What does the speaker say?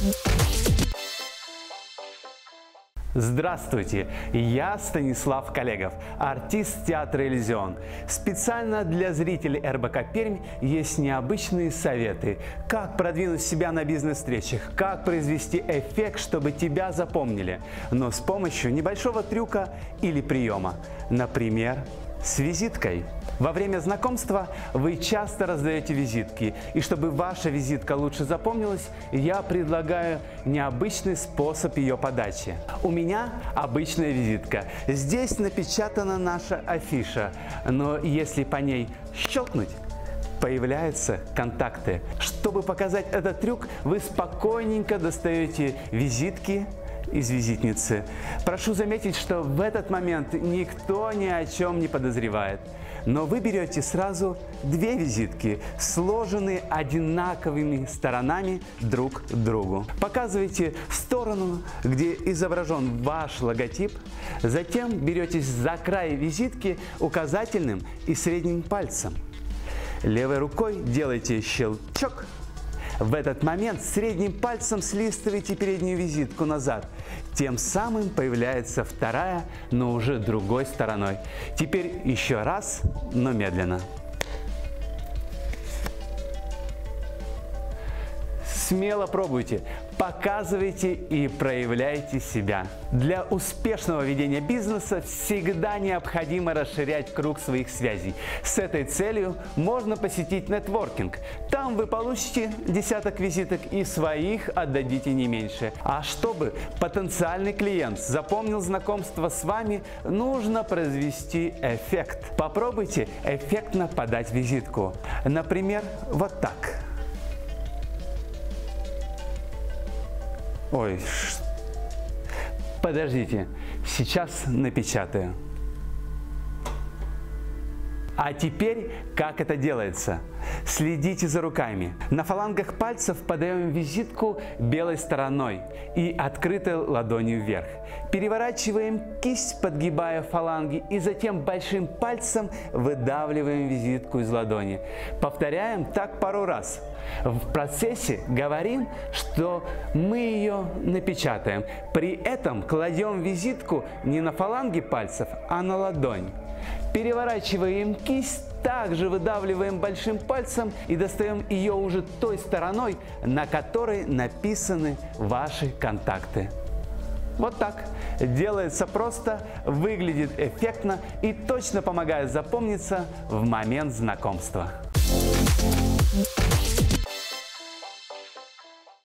Здравствуйте, я Станислав Колегов, артист театра «Иллюзион». Специально для зрителей РБК Пермь есть необычные советы, как продвинуть себя на бизнес-встречах, как произвести эффект, чтобы тебя запомнили, но с помощью небольшого трюка или приема, например, с визиткой. Во время знакомства вы часто раздаете визитки, и чтобы ваша визитка лучше запомнилась, я предлагаю необычный способ ее подачи. У меня обычная визитка. Здесь напечатана наша афиша, но если по ней щелкнуть, появляются контакты. Чтобы показать этот трюк, вы спокойненько достаете визитки из визитницы. Прошу заметить, что в этот момент никто ни о чем не подозревает. Но вы берете сразу две визитки, сложенные одинаковыми сторонами друг к другу. Показываете в сторону, где изображен ваш логотип. Затем беретесь за край визитки указательным и средним пальцем. Левой рукой делаете щелчок. В этот момент средним пальцем слистываете переднюю визитку назад. Тем самым появляется вторая, но уже другой стороной. Теперь еще раз, но медленно. Смело пробуйте, показывайте и проявляйте себя. Для успешного ведения бизнеса всегда необходимо расширять круг своих связей. С этой целью можно посетить нетворкинг. Там вы получите десяток визиток и своих отдадите не меньше. А чтобы потенциальный клиент запомнил знакомство с вами, нужно произвести эффект. Попробуйте эффектно подать визитку. Например, вот так. Ой, подождите, сейчас напечатаю. А теперь как это делается? Следите за руками. На фалангах пальцев подаем визитку белой стороной и открытой ладонью вверх. Переворачиваем кисть, подгибая фаланги, и затем большим пальцем выдавливаем визитку из ладони. Повторяем так пару раз. В процессе говорим, что мы ее напечатаем. При этом кладем визитку не на фаланги пальцев, а на ладонь. Переворачиваем кисть, также выдавливаем большим пальцем и достаем ее уже той стороной, на которой написаны ваши контакты. Вот так. Делается просто, выглядит эффектно и точно помогает запомниться в момент знакомства.